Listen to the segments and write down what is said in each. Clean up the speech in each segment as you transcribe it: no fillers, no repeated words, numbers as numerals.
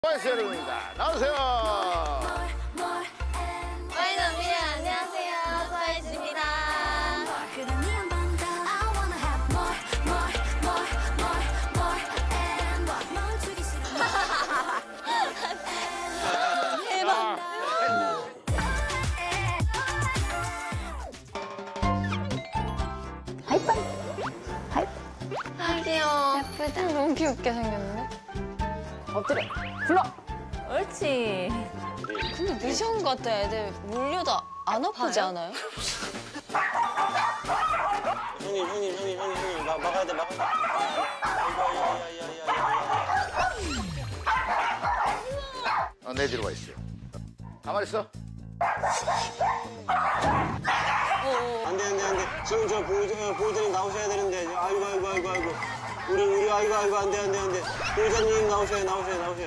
트와이스 여러분입니다. 나오세요. 와이너미 안녕하세요. 트와이스입니다. 대박. 아 귀여워. 예쁘다. 너무 귀엽게 생겼네. 엎드려 불러. 옳지. 근데 미션 같아. 애들 물려도 안 아프지 않아요? 형님, 막아야 돼. 내 뒤로 와 있어. 가만히 있어. 안 돼. 지금 저 보호자님 나오셔야 되는데. 아이고. 우리 아이고, 안 돼. 보호자님 나오셔요.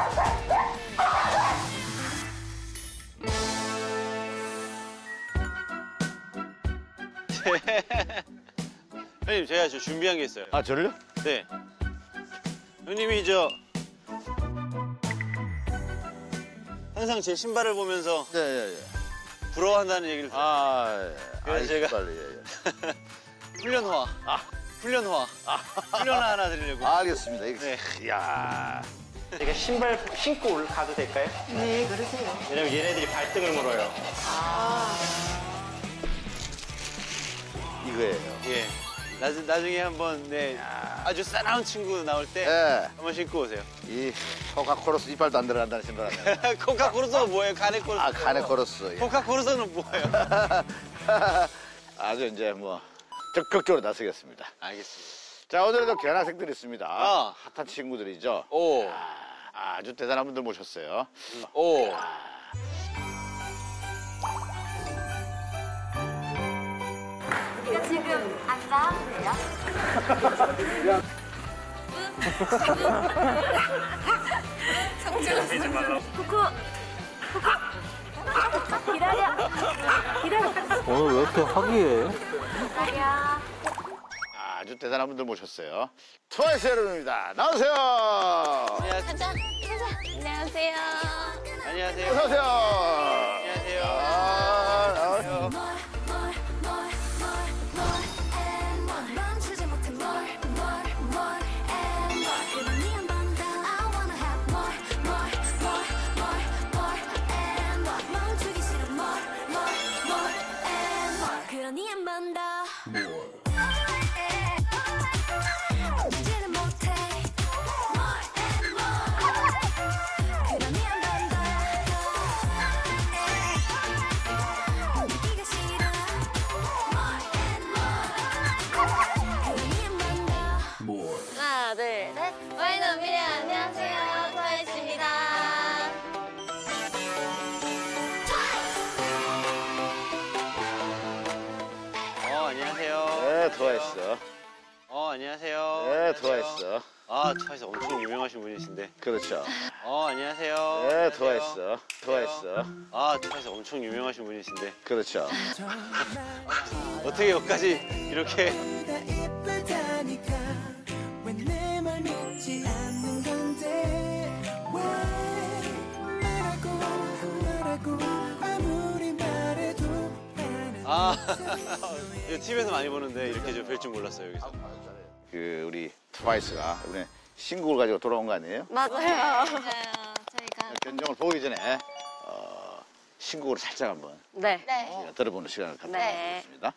형님, 제가 준비한 게 있어요. 아, 저를요? 네. 형님이 항상 제 신발을 보면서 예. 부러워한다는 얘기를 들었어요. 아, 그래서 제가 빨리. 예. 훈련화. 훈련화 하나 드리려고. 알겠습니다. 네. 이야. 제가 신발 신고 가도 될까요? 네 그러세요. 왜냐면 얘네들이 발등을 물어요. 이거예요. 예. 나중에 한번 아주 싸나운 친구 나올 때 예. 한번 신고 오세요. 이 코카코로스 이빨도 안 들어간다는 신발 아니에요? 코카코르소가 뭐예요? 카네코르소. 아, 카네코로스. 예. 코카코르소는 뭐예요? 아주 이제 뭐 적극적으로 나서겠습니다. 알겠습니다. 자, 오늘도 귀한 학생들이 있습니다. 아. 핫한 친구들이죠. 오. 아주 대단한 분들 모셨어요. 오. 우리가 지금 앉아도 돼요? 쿠쿠. 기다려. 오늘 왜 이렇게 화기애애? 기다려. 아주 대단한 분들 모셨어요. 트와이스 여러분입니다. 나오세요. 가자. 안녕하세요. 안녕하세요. 어서 오세요. 안녕하세요. 나오세요. 하나, 둘, 셋. 와이너미 안녕하세요. 트와이스입니다. 안녕하세요. 네, 트와이스. 안녕하세요. 네, 트와이스. 아, 트와이스 엄청 유명하신 분이신데. 그렇죠. 안녕하세요. 네, 트와이스. 아, 트와이스 엄청 유명하신 분이신데. 그렇죠. 어떻게 여기까지 이렇게. 이거 TV에서 많이 보는데 이렇게 좀 뵐 줄 몰랐어요, 여기서. 우리 트와이스가 이번에 신곡을 가지고 돌아온 거 아니에요? 맞아요. 저희가. 견정을 보기 전에 신곡을 살짝 한번 네. 들어보는 시간을 갖도록 네. 하겠습니다.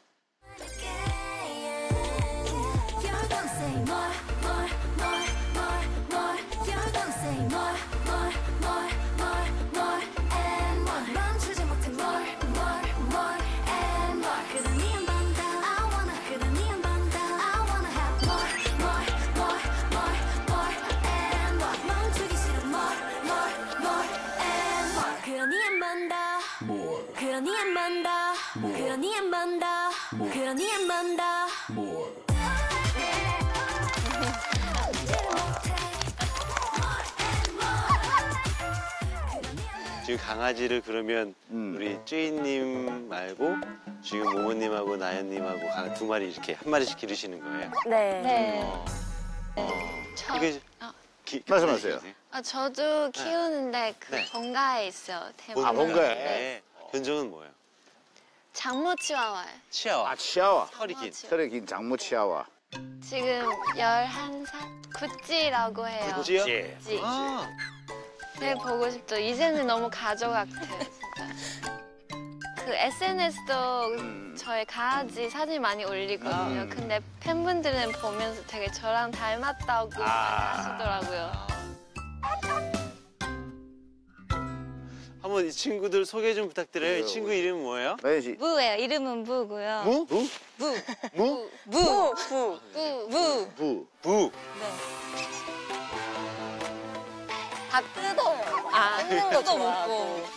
지금 강아지를 그러면 우리 쯔이님 말고 지금 모모님하고 나연님하고 두 마리 이렇게 한 마리씩 기르시는 거예요? 네. 네. 이게 말씀하세요. 아, 저도 키우는데 그 네. 본가에 있어요. 대만. 아, 본가에? 네. 견종은 뭐예요? 장모 치와와요. 치아와. 아, 치아와. 털이 긴. 털이 긴 장모 치아와. 지금 11살? 구찌라고 해요. 구찌요? 구찌. 아, 되게 보고 싶죠. 이제는 너무 가족 같아요, 진짜. 그 SNS도 저의 강아지 사진 많이 올리거든요. 근데 팬분들은 보면서 되게 저랑 닮았다고 많이 하시더라고요. 한번 이 친구들 소개 좀 부탁드려요. 이 친구 이름 뭐예요? 나연 씨. 무예요. 이름은 무고요. 무? 무? 무? 무. 부. 부. 네. 다 뜯어요. 먹는 거 좋아하고.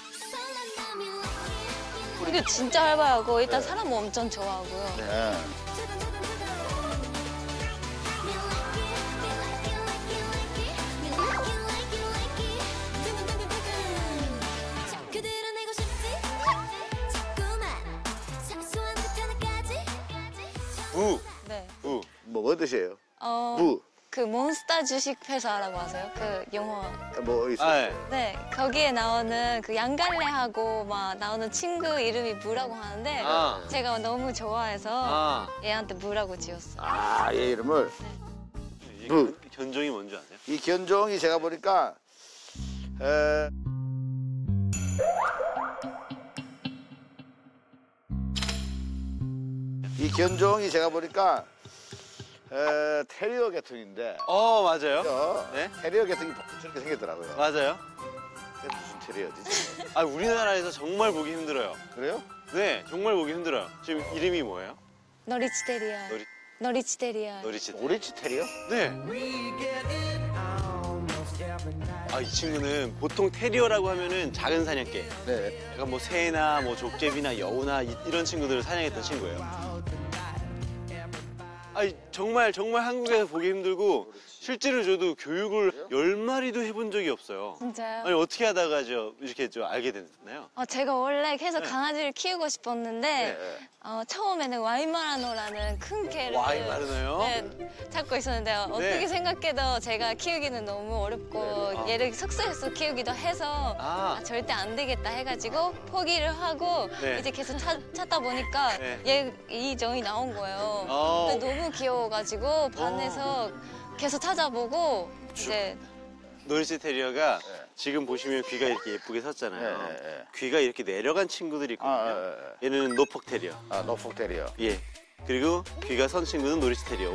이게 진짜 활발하고 일단 사람 엄청 좋아하고요. 네. 부. 네. 부. 뭐 드세요? 부. 그 몬스타 주식 회사라고 아세요? 그 영화. 뭐 있어요? 아, 네. 네, 거기에 나오는 그 양갈래하고 막 나오는 친구 이름이 무라고 하는데 아. 제가 너무 좋아해서 아. 얘한테 무라고 지었어요. 아, 얘 이름을. 이 부. 견종이 뭔지 아세요? 이 견종이 제가 보니까 에... 이 견종이 제가 보니까 테리어 계통인데 맞아요. 네? 테리어 계통이 저렇게 생겼더라고요. 맞아요. 그게 무슨 테리어지? 아, 우리나라에서 정말 보기 힘들어요. 그래요? 네, 정말 보기 힘들어요. 지금 이름이 뭐예요? 너리치 테리아. 너리- 너리치 테리아. 너리치. 오렌지 테리어? 네. 아, 이 친구는 보통 테리어라고 하면은 작은 사냥개. 네. 약간 뭐 새나 뭐 족제비나 여우나 이런 친구들을 사냥했던 친구예요. 아니, 정말 한국에서 보기 힘들고 실제로 저도 교육을 10마리도 해본 적이 없어요. 진짜요? 아니, 어떻게 하다가 이렇게 알게 됐나요? 제가 원래 계속 네. 강아지를 키우고 싶었는데 네. 처음에는 와이마라노라는 큰 개를 와이마라노요? 네, 찾고 있었는데 어떻게 네. 생각해도 제가 키우기는 너무 어렵고 네. 얘를 숙소에서 키우기도 해서 절대 안 되겠다 해가지고 포기를 하고 네. 이제 계속 찾다 보니까 네. 이 종이 나온 거예요. 어. 근데 너무 귀여워가지고 반해서 계속 찾아보고 이제 노리스 테리어가 지금 보시면 귀가 이렇게 예쁘게 섰잖아요. 네, 네, 네. 귀가 이렇게 내려간 친구들이 있거든요. 얘는 노폭 테리어. 아, 노폭 테리어. 예. 그리고 귀가 선 친구는 노리스 테리어.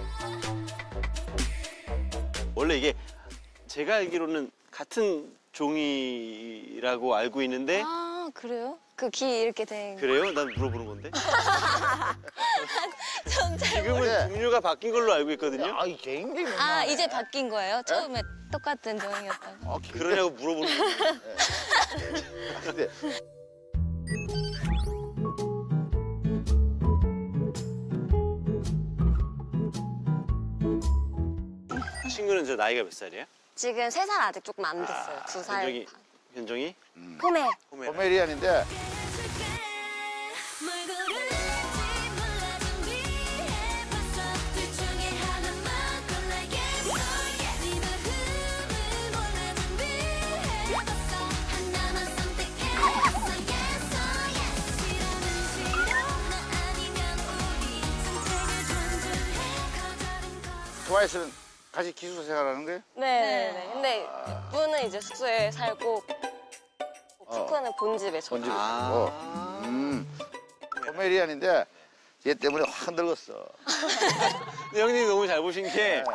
원래 이게 제가 알기로는 같은 종이라고 알고 있는데 아 그래요? 그 귀 이렇게 된 그래요? 난 물어보는 건데. 전 잘 지금은 네. 종류가 바뀐 걸로 알고 있거든요. 아, 이 굉장히 아 이제 바뀐 거예요? 처음에 똑같은 종이었다고. 그러냐고 물어보는 건데. 근데 친구는 저 나이가 몇 살이에요? 지금 3살 아직 조금 안 됐어요. 2살. 현종이? 포메. 호메라. 포메리안인데 트와이스는 같이 기숙사 생활하는 거예요? 네네네. 근데 뿌는 이제 숙소에 살고 쿠크는 본집에 저. 본집에 아. 살고. 포메리안인데 얘 때문에 확 늙었어. 근데 형님 너무 잘 보신 게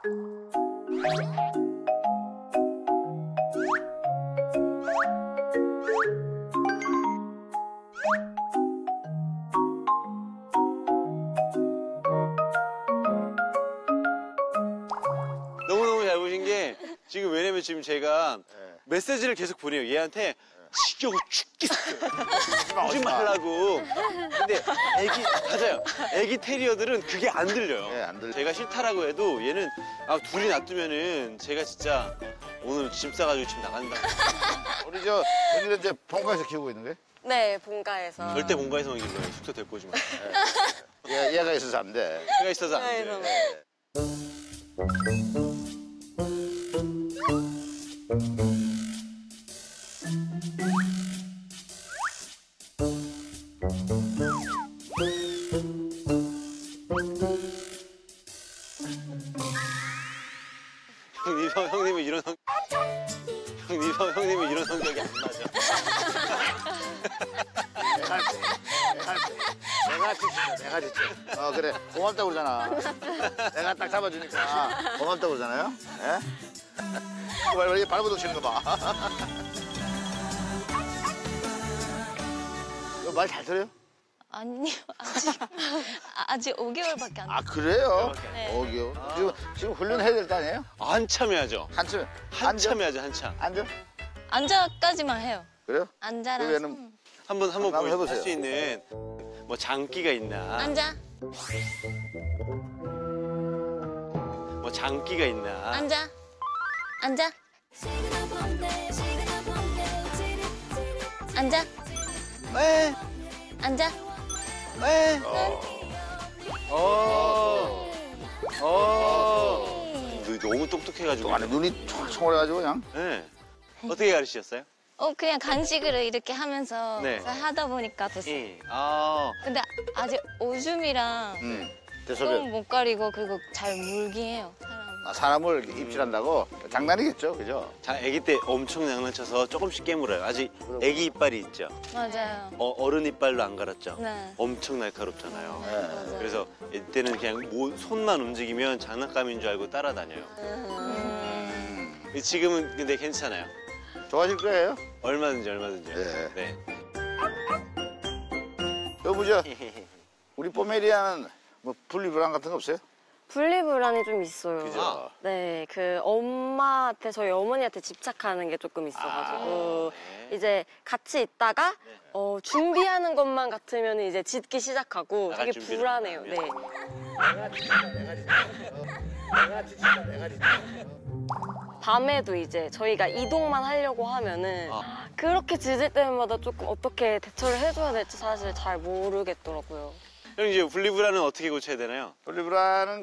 너무너무 잘 보신 게 지금 왜냐면 지금 제가 메시지를 계속 보내요. 얘한테 지겨워 죽겠어요. 오지 말라고. 근데 맞아요. 애기 테리어들은 그게 안 들려요. 네, 안 들려요. 제가 싫다라고 해도 얘는 둘이 놔두면은 제가 진짜 오늘 짐 싸가지고 집 나간다. 우리 저 언니는 이제 본가에서 키우고 있는 거예요? 네, 본가에서. 절대 본가에서만 길러요. 숙소 데리고 오지 마. 얘가 있어서 안 돼. 제가 있어서 안 돼. 형님은 이런 형님은 이런 성격이 안 맞아. 내가 지쳐. 그래. 고맙다고 그러잖아. 내가 딱 잡아주니까 고맙다고 그러잖아요. 예? 빨리 발버둥 치는 거 봐. 말 잘 들어요? 아니요, 아직 5개월밖에 안 아, 그래요? 네. 지금 훈련해야 될 거 아니에요? 한참 해야죠. 한참 해야죠, 한참. 앉아? 앉아까지만 해요. 그래요? 앉아라. 그러면은 한번 한번 해보세요. 할 수 있는 뭐 장기가 있나? 앉아, 뭐 장기가 있나? 앉아, 앉아, 앉아, 네. 앉아. 네. 너무 똑똑해가지고. 안에 눈이 총총해가지고 그냥. 네. 어떻게 가르치셨어요? 그냥 간식으로 이렇게 하면서 네. 하다 보니까 됐어요. 예. 아. 근데 아직 오줌이랑 똥 대소변. 못 가리고 그리고 잘 물긴 해요. 사람. 사람을 이렇게 입질한다고 장난이겠죠, 그죠? 아기 때 엄청 장난쳐서 조금씩 깨물어요. 아직 아기 이빨이 있죠. 맞아요. 어른 이빨로 안 갈았죠. 네. 엄청 날카롭잖아요. 네. 그래서 이때는 그냥 손만 움직이면 장난감인 줄 알고 따라다녀요. 지금은 근데 괜찮아요. 좋아질 거예요. 얼마든지요. 네. 네. 여보죠? 우리 포메리안은 뭐 분리불안 같은 거 없어요? 분리불안이 좀 있어요. 그죠? 네, 엄마한테, 저희 어머니한테 집착하는 게 조금 있어가지고, 이제 같이 있다가, 준비하는 것만 같으면 이제 짖기 시작하고 나갈 되게 준비를 불안해요. 안 네. 밤에도 이제 저희가 이동만 하려고 하면은 그렇게 짖을 때마다 조금 어떻게 대처를 해줘야 될지 사실 잘 모르겠더라고요. 형 이제 분리불안은 어떻게 고쳐야 되나요? 분리불안은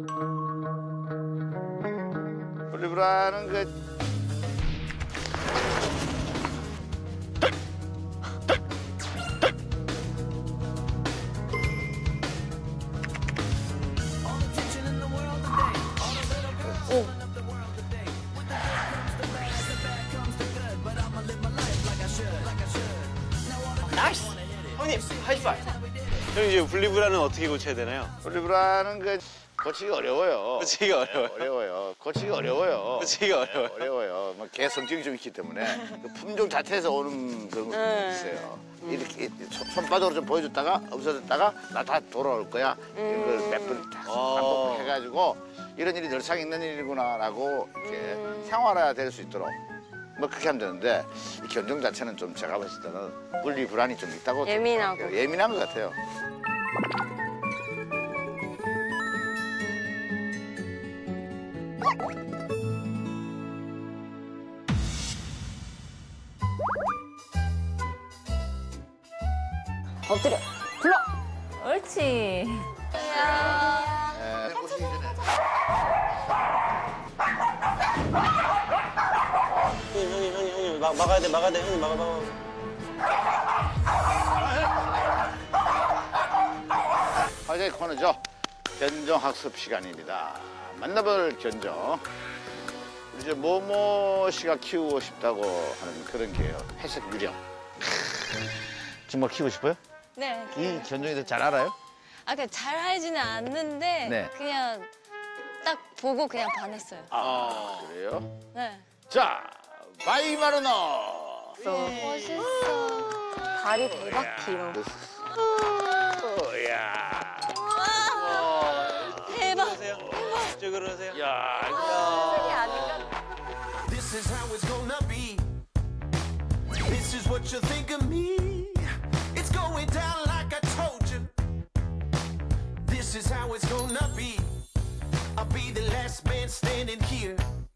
나이스! 형님, 하이파이브! 형 이제 분리불안은 어떻게 고쳐야 되나요? 분리불안은 고치기 어려워요. 고치기가 어려워요. 네, 어려워요. 고치기 어려워요. 고치기가 네, 어려워요. 어려워요. 개 성격이 좀 있기 때문에 그 품종 자체에서 오는 그런 거 있어요. 이렇게 손바닥으로 좀 보여줬다가 없어졌다가 나 다 돌아올 거야. 이걸 몇 번 반복해가지고 이런 일이 늘상 있는 일이구나라고 이렇게 생활화될 수 있도록 뭐 그렇게 하면 되는데 이 견종 자체는 좀 제가 봤을 때는 분리불안이 좀 있다고 예민하고. 생각해요. 예민한 것 같아요. 엎드려, 불러. 옳지. 네, 보시기 전에. 형님, 막아야 돼, 형님, 막아. 화제의 코너죠. 견종학습 시간입니다. 만나볼 견종. 우리 이제 모모 씨가 키우고 싶다고 하는 그런 게요. 회색 유령. 정말 키우고 싶어요? 네. 이 견종에 대해서 잘 알아요? 그냥 잘 알지는 않는데 네. 그냥 딱 보고 그냥 반했어요. 그래요? 네. 자, 바이마르노. 멋있어. 다리 대박 길어. 야, 대박. 이쪽으로 하세요. 야, This is how it's gonna be. This is what you think of me. It's going down like I told you. This is how it's gonna be. I'll be the last man standing here.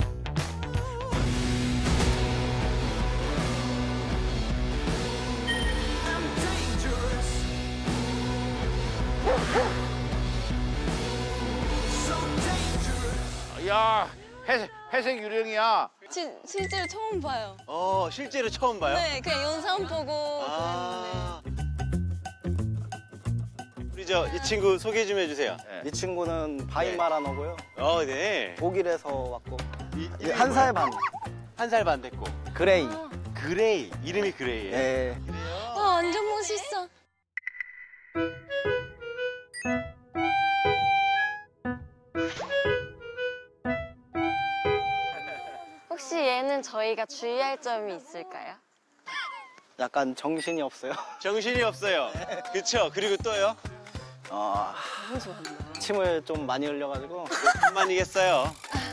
I'm dangerous. So dangerous. 야, 회색 유령이야. 실제로 처음 봐요. 실제로 처음 봐요? 네, 그냥 영상 보고 아. 우리 이 친구 소개 좀 해주세요. 이 친구는 바이마라노고요. 네. 독일에서 왔고 이름이 한 살 반. 한 살 반 됐고. 그레이. 그레이. 이름이 그레이예요. 예. 와, 완전 멋있어. 혹시 얘는 저희가 주의할 점이 있을까요? 약간 정신이 없어요. 정신이 없어요. 그쵸? 그리고 또요? 침을 좀 많이 흘려가지고 만이겠어요.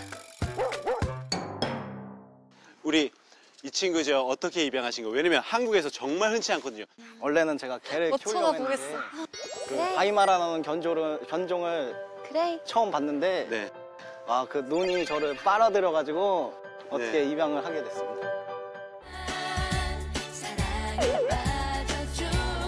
우리 이 친구 어떻게 입양하신 거예요? 왜냐면 한국에서 정말 흔치 않거든요. 원래는 제가 개를 뭐 키우려고 쳐다보겠어. 했는데 그 바이마라는 견종을 그래. 처음 봤는데 네. 그 눈이 저를 빨아들여가지고 어떻게 네. 입양을 하게 됐습니다. 사랑에 빠져줘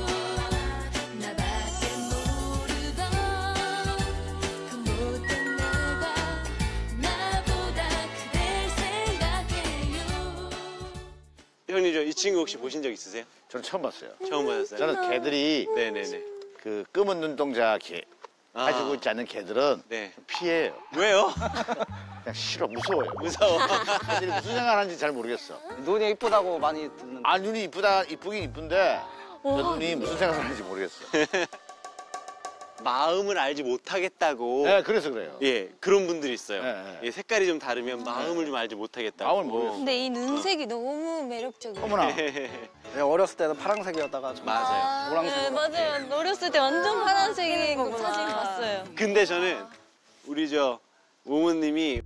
나밖에 모르던 그 못된 내가 나보다 그댈 생각해요. 형님 이 친구 혹시 보신 적 있으세요? 저는 처음 봤어요. 처음 보셨어요? 저는 개들이 네네네. 그 검은 눈동자 개 가지고 있지 않는 개들은 네. 피해요. 왜요? 그냥 싫어, 무서워요. 무서워. 애들이 무슨 생각하는지 잘 모르겠어. 눈이 이쁘다고 많이 듣는데 아, 눈이 이쁘긴 이쁜데 저 눈이 무슨 생각을 하는지 모르겠어. 마음을 알지 못하겠다고. 네, 그래서 그래요. 예, 그런 분들이 있어요. 네. 예, 색깔이 좀 다르면 마음을 좀 알지 못하겠다고. 마음을 모르겠어. 근데 이 눈색이 너무 매력적이에요. 어머나. 내가 어렸을 때는 파란색이었다가 좀 맞아요. 노란색으로. 네, 맞아요. 어렸을 때 완전 파란색인 거 사진 봤어요. 근데 저는 우리 모모님이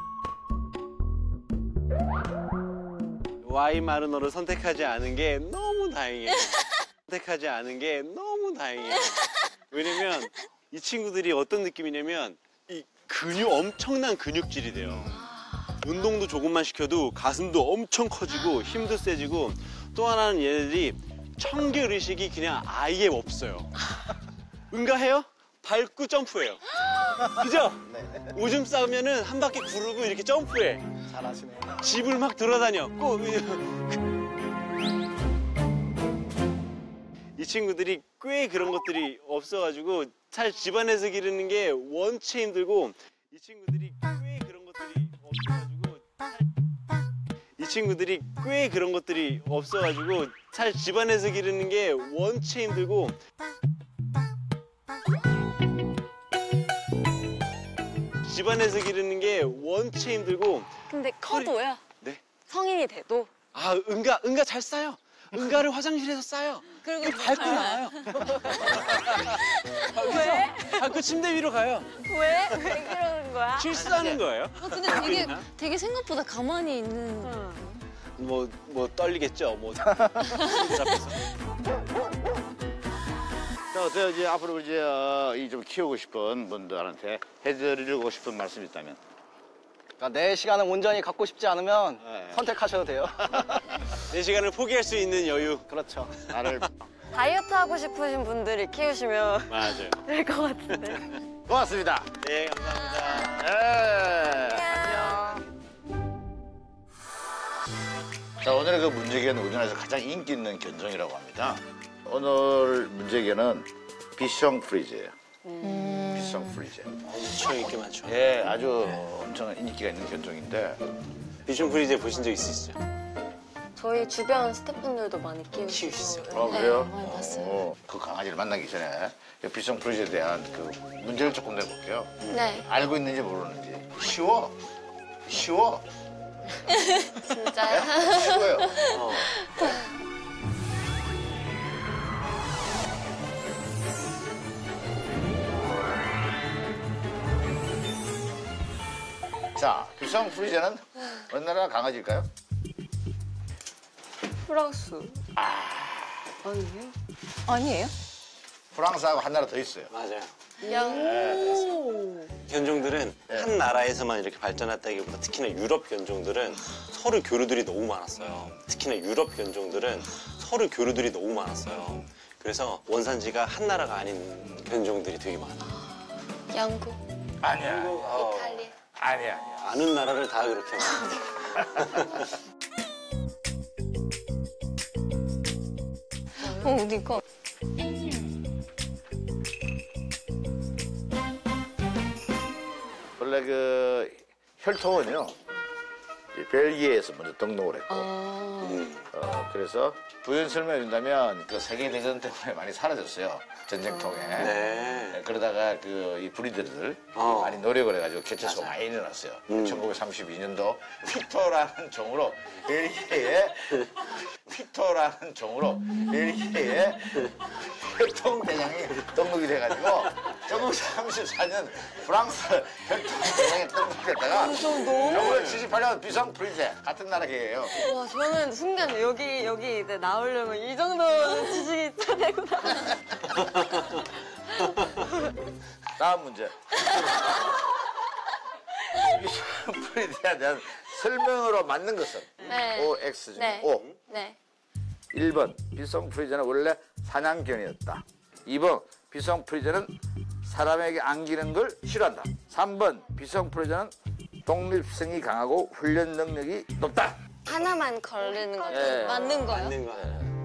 와이마르노를 선택하지 않은 게 너무 다행이에요. 선택하지 않은 게 너무 다행이에요. 왜냐면 이 친구들이 어떤 느낌이냐면 이 엄청난 근육질이 돼요. 운동도 조금만 시켜도 가슴도 엄청 커지고 힘도 세지고 또 하나는 얘네들이 청결의식이 그냥 아예 없어요. 응가해요? 밟고 점프해요. 그죠? 오줌 싸우면은 한 바퀴 구르고 이렇게 점프해. 잘하시네요. 집을 막 돌아다녀. 이 친구들이 꽤 그런 것들이 없어가지고 사실 집안에서 기르는 게 원체 힘들고 이 친구들이 꽤 그런 것들이 없어가지고 사실 집안에서 기르는 게 원체 힘들고 근데 커도요? 네? 성인이 돼도? 응가 잘 싸요. 응가를 화장실에서 싸요. 그리고 밟고 나와요. 왜? 밟고 침대 위로 가요. 왜 그러는 거야? 실수하는 거예요. 근데 되게 생각보다 가만히 있는. 뭐 떨리겠죠. 뭐 앞에서. 자, 어때요? 이제 앞으로 이 좀 키우고 싶은 분들한테 해드리고 싶은 말씀이 있다면? 그러니까 내 시간을 온전히 갖고 싶지 않으면 네. 선택하셔도 돼요. 내 시간을 포기할 수 있는 여유. 그렇죠. 나를 다이어트 하고 싶으신 분들이 키우시면 맞아요. 될 것 같은데. 고맙습니다. 네, 감사합니다. 네. 자, 오늘의 그 문제개는 우리나라에서 가장 인기 있는 견종이라고 합니다. 오늘 문제개는 비숑 프리즈예요. 비숑 프리즈. 엄청 인기 많죠. 예, 아주 엄청 인기가 있는 견종인데 비숑 프리즈 보신 적 있으시죠? 저희 주변 스태프분들도 많이 키우시고. 키우시죠. 그래요? 많이 봤어요. 그 강아지를 만나기 전에 비숑 프리즈에 대한 그 문제를 조금 내볼게요. 네, 알고 있는지 모르는지. 쉬워. 진짜요? 쉬워요. 자, 비숑 프리즈는 어느 나라 강아지일까요? 프랑스. 아니에요? 프랑스하고 한 나라 더 있어요. 맞아요. 오. 견종들은 한 나라에서만 이렇게 발전했다기보다 특히나 유럽 견종들은 서로 교류들이 너무 많았어요. 그래서 원산지가 한 나라가 아닌 견종들이 되게 많아요. 영국, 아니야. 이탈리아. 아니야. 아는 나라를 다 그렇게 어디 거? 원래 그 혈통은요, 이 벨기에에서 먼저 등록을 했고, 그래서 부연 설명해 준다면 그 세계대전 때문에 많이 사라졌어요. 전쟁통에. 네. 그러다가 그 이 브리더들 많이 노력을 해가지고 개체수가 많이 일어났어요. 1932년도 피터라는 종으로 벨기에에 혈통 대장이 등록이 돼가지고 1934년 프랑스 혈통 대장에 등록됐다가 1978년 비상 프리제 같은 나라계예요. 와, 저는 순간 여기 이제 나오려면 이 정도 지식이 있어야 되구나. 다음 문제. 비상 프리제에 대한 설명으로 맞는 것은 네. O, X 중에 네. O. 네. 1번 비성 프리저는 원래 사냥견이었다. 2번 비성 프리저는 사람에게 안기는 걸 싫어한다. 3번 비성 프리저는 독립성이 강하고 훈련 능력이 높다. 하나만 걸리는 거죠. 네. 맞는 거요? 맞는 거.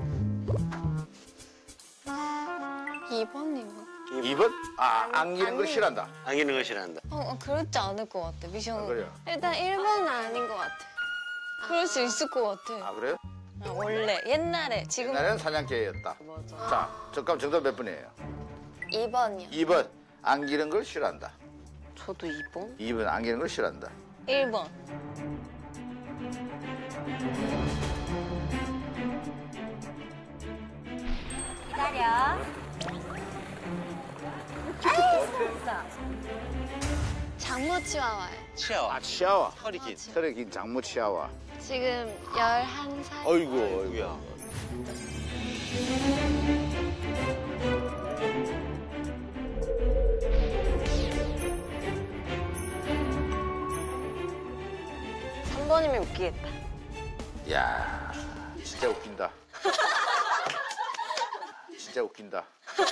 2번인가? 2번? 안기는 걸 싫어한다. 안기는 걸 싫어한다. 그렇지 않을 것 같아. 미션. 그래요? 일단 1번은 아닌 것 같아. 그럴 수 있을 것 같아. 그래요? 원래 옛날에 지금 옛날에는 사냥개였다. 자, 잠깐 정답 몇 번이에요? 2번이요. 2번 안기는 걸 싫어한다. 저도 2번? 2번 안기는 걸 싫어한다. 1번. 기다려. 장모 치와와요. 치아와. 치아와. 털이 긴. 털이 긴 장모 치아와. 지금 11살. 어이구야. 삼번이면 웃기겠다. 야, 진짜 웃긴다. 진짜 웃긴다.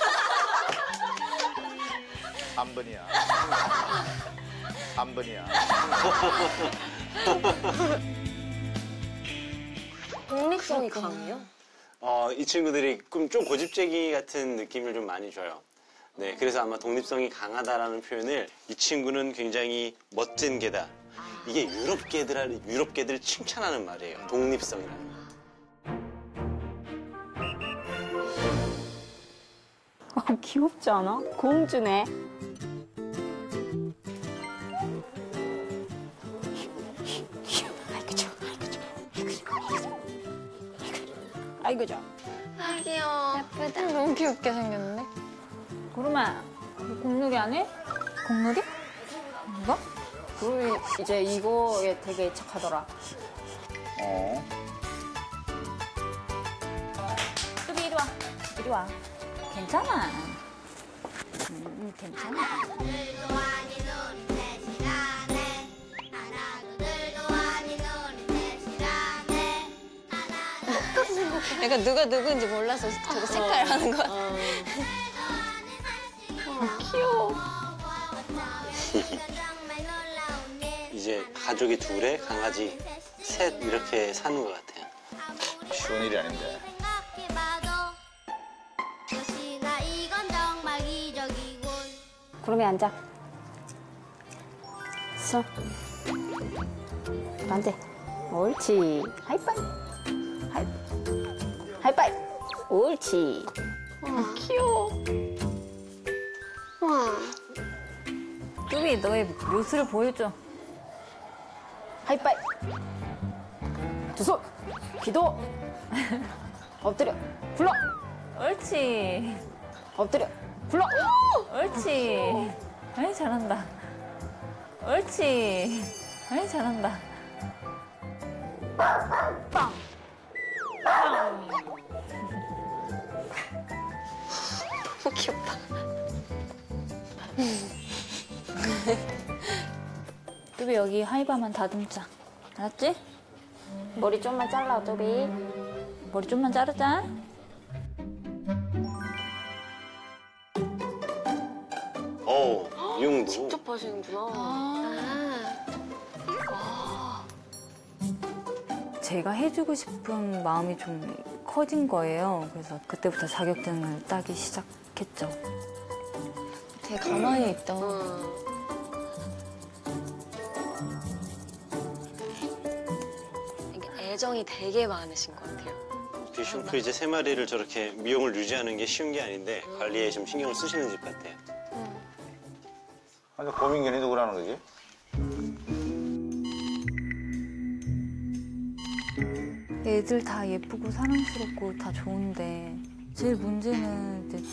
3번이야. 3번이야. 독립성이 강해요? 이 친구들이 좀 고집쟁이 같은 느낌을 좀 많이 줘요. 네, 그래서 아마 독립성이 강하다라는 표현을 이 친구는 굉장히 멋진 개다. 이게 유럽 개들을 칭찬하는 말이에요. 독립성이라는. 귀엽지 않아? 공주네. 아이고 좋아. 아 귀여워. 예쁘다. 너무 귀엽게 생겼는데? 구름아, 공놀이 안 해? 공놀이? 이거? 구름이 이제 이거에 되게 착하더라. 뚜비 이리 와. 이리 와. 괜찮아. 괜찮아. 약간 누가 누구인지 몰라서 저거 색깔 하는 거 같아. 귀여워. 이제 가족이 둘에 강아지 셋 이렇게 사는 것 같아요. 쉬운 일이 아닌데. 구름이 앉아. 서. 반대. 옳지. 하이파이브. 하이파이브. 옳지. 귀여워. 와. 뚜비 너의 묘수를 보여줘. 하이파이브. 두 손. 기도. 엎드려. 굴러. 옳지. 엎드려. 굴러. 옳지. 아이 잘한다. 옳지. 아이 잘한다. 빵. 너무 귀엽다. 뚜비 여기 하이바만 다듬자. 알았지? 머리 좀만 잘라, 뚜비. 머리 좀만 자르자. 미용도. 직접 하시는구나. 아. 제가 해주고 싶은 마음이 좀 커진 거예요. 그래서 그때부터 자격증을 따기 시작했죠. 되게 가만히 있다. 이게 애정이 되게 많으신 것 같아요. 그 흉프 이제 3마리를 저렇게 미용을 유지하는 게 쉬운 게 아닌데 관리에 좀 신경을 쓰시는 집 같아요. 근데 고민견이 누구라는 거지? 애들 다 예쁘고 사랑스럽고 다 좋은데 제일 문제는 이제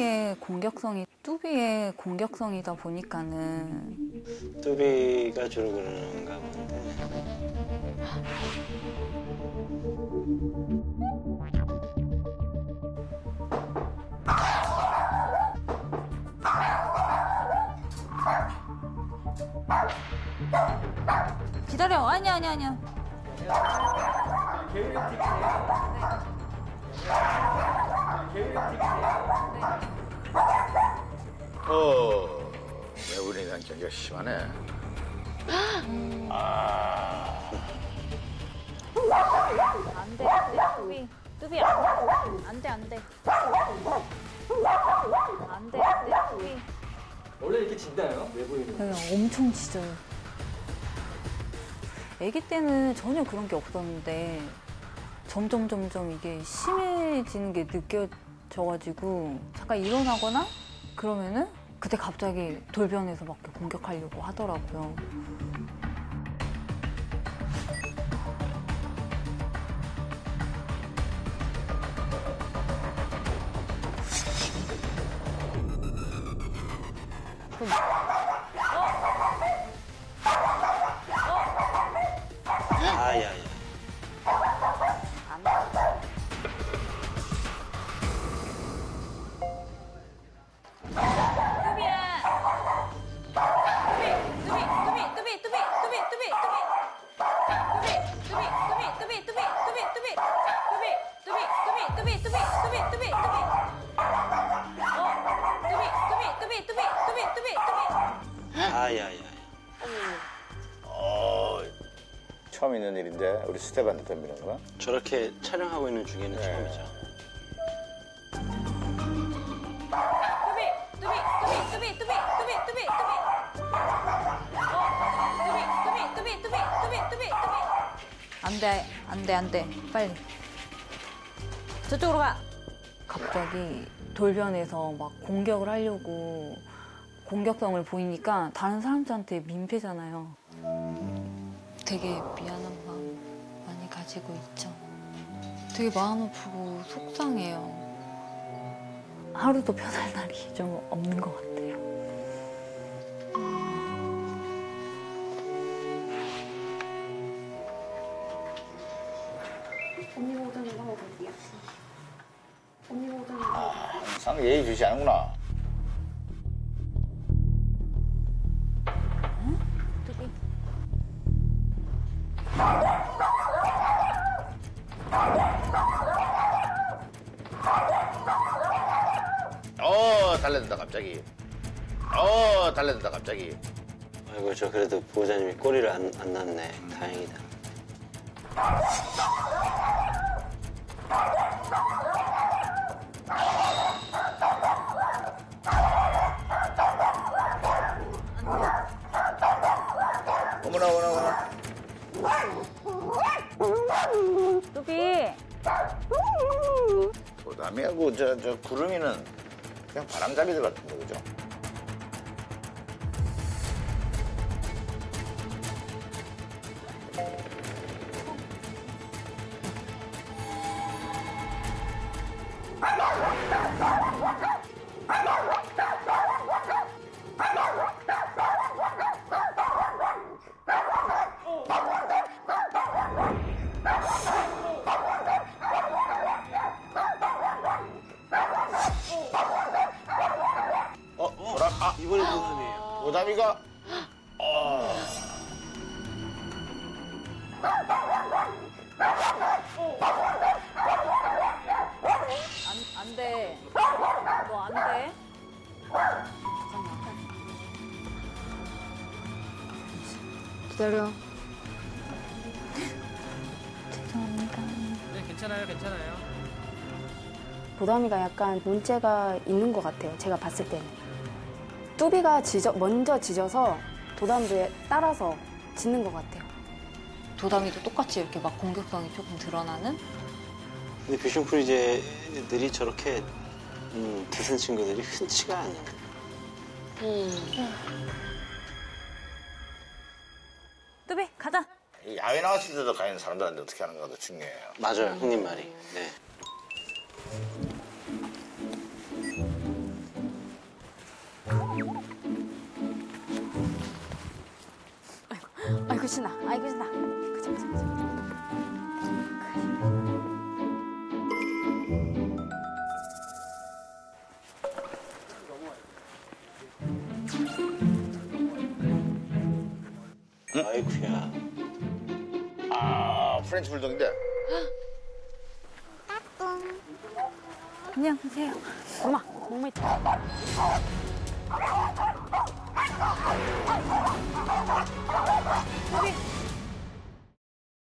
뚜비의 공격성이다 보니까는 뚜비가 주로 그러는가 본데. 기다려. 아니야. 외국인에 대한 경계가 심하네. 안 돼. 뚜비 안 돼. 뚜비. 원래 이렇게 짖나요? 외부인은? 그냥 엄청 짖어요. 아기 때는 전혀 그런 게 없었는데 점점 이게 심해지는 게 느껴져가지고 잠깐 일어나거나 그러면은 그때 갑자기 돌변해서 막 공격하려고 하더라고요. 아야야. 아야야. 처음 있는 일인데 우리 스텝한테 덤비는 거야? 저렇게 촬영하고 있는 중에는 처음이죠. 안 돼. 빨리. 저쪽으로 가. 갑자기 돌변해서 막 공격을 하려고 공격성을 보이니까 다른 사람들한테 민폐잖아요. 되게 미안한 마음 많이 가지고 있죠. 되게 마음 아프고 속상해요. 하루도 편할 날이 좀 없는 것 같아요. 항상 예의 주시하는구나. 뚜비. 달려든다 갑자기. 달려든다 갑자기. 아이고 저 그래도 보호자님이 꼬리를 안 났네. 다행이다. 어머나. 뚜비. 도담이하고 저 구름이는 그냥 바람잡이들 같은데 그죠? 이번에 도담이에요. 도담이가 안 돼. 너 안 돼. 기다려. 죄송해요. 괜찮아요. 도담이가 약간 문제가 있는 것 같아요. 제가 봤을 때는. 뚜비가 먼저 짖어서 도담이도 따라서 짖는 것 같아요. 도담이도 똑같이 이렇게 막 공격성이 조금 드러나는? 근데 뷰션프리제들이 저렇게 드는 친구들이 흔치가 않아. 뚜비 가자. 이 야외 나갔을 때도 가는 사람들한테 어떻게 하는 가도 중요해요. 맞아요, 형님 말이. 네. 아이고 신나. 아이고 신나. 그죠 그죠 그죠. 아이쿠야. 아, 프렌치 불독인데. 안녕하세요. 엄마, 몸이